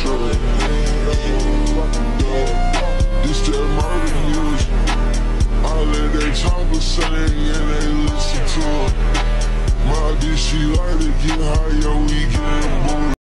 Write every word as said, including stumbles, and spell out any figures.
truck. This that murder music. All of that chopper sing and they listen to it. My bitch, she like to get high, yo, we getting booty.